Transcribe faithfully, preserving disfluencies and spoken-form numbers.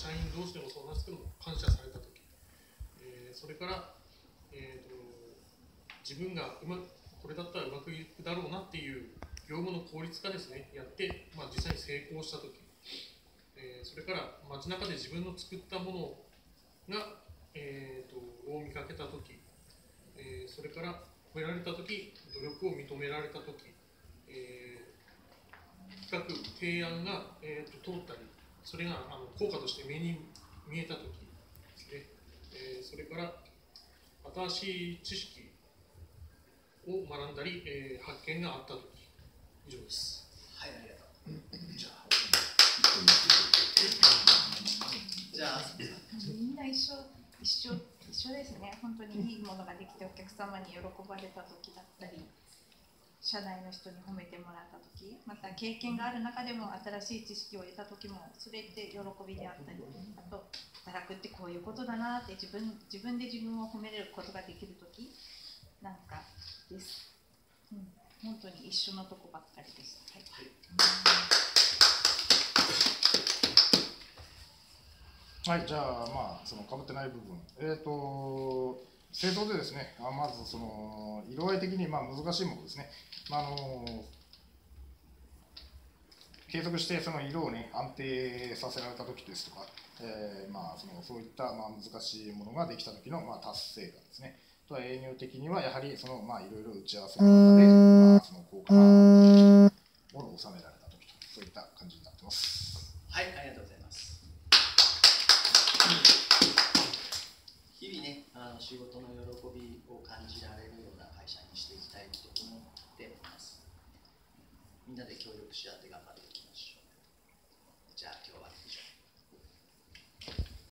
社員同士でもそうなんですけども、感謝されたとき、えー、それから、えーと、自分がうまこれだったらうまくいくだろうなっていう業務の効率化ですね、やって、まあ、実際に成功したとき、えー、それから街中で自分の作ったものが、えーと、を見かけたとき、えー、それから褒められたとき、努力を認められたとき、えー、企画、提案が、えーと、通ったり、それがあの効果として目に見えたときですね、えー、それから新しい知識を学んだり、えー、発見があったとき、以上です。 はい、ありがとう。じゃあ、じゃあ、 みんな一緒、一緒、一緒ですね。本当にいいものができてお客様に喜ばれたときだったり、社内の人に褒めてもらったとき、また経験がある中でも新しい知識を得たときも、それって喜びであったり、あと、働くってこういうことだなって自分、自分で自分を褒めれることができるときなんかです。うん、本当に一緒のとこばっかりでした。 はい、はい、じゃあ、まあ、そのかぶってない部分、えっと、製造でですね、まずその色合い的にまあ難しいものですね。まあ、あの継続してその色をね安定させられた時ですとか、えー、まあそのそういったまあ難しいものができた時のまあ達成感ですね。とは営業的にはやはりそのまあいろいろ打ち合わせの中でまあその効果がものを収められた時とそういった感じになってます。 はい、ありがとうございます。日々ね、あの仕事の喜びを感じられるような会社にしていきたいと思っております。みんなで協力し合って頑張って